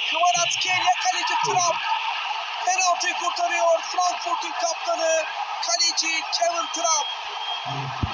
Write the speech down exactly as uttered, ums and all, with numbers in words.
Kvaratskhelia, kaleci Trump. Penaltıyı kurtarıyor. Frankfurt'un kaptanı kaleci Kevin Trump.